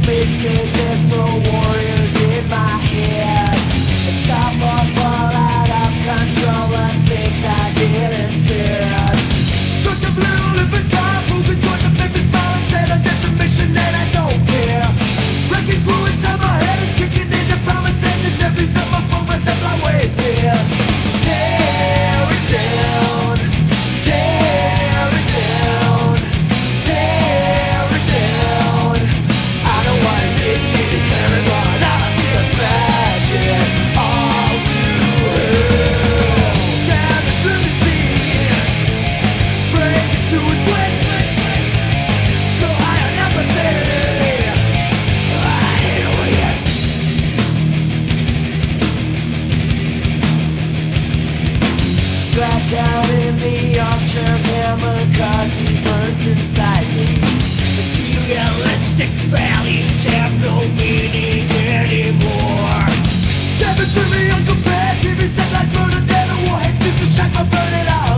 space cadets, no warriors in my head. Unstoppable, out of control, and things I didn't said. Such a little living time, moving towards to make me smile instead of decimation, and I don't care. Wrecking crew inside my head is kicking in the promise, and the debris of my phone, myself like waves here. Tear it down, tear it down, tear it down. I know what it did me to clear it, but I see us smash it all to hell. Damage through the sea, break into a sweat, so high on empathy, I know it. Back out in the armchair, hammer, cause he burns inside me. Materialistic values have no meaning anymore. 7 to me uncompared, TV set lights murder, then a war, hate me to shut my burn it out.